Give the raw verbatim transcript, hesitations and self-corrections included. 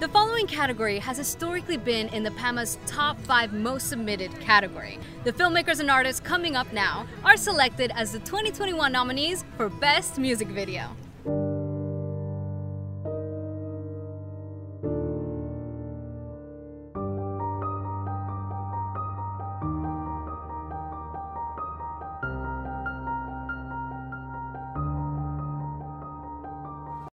The following category has historically been in the PAMA's top five most submitted category. The filmmakers and artists coming up now are selected as the twenty twenty-one nominees for Best Music Video.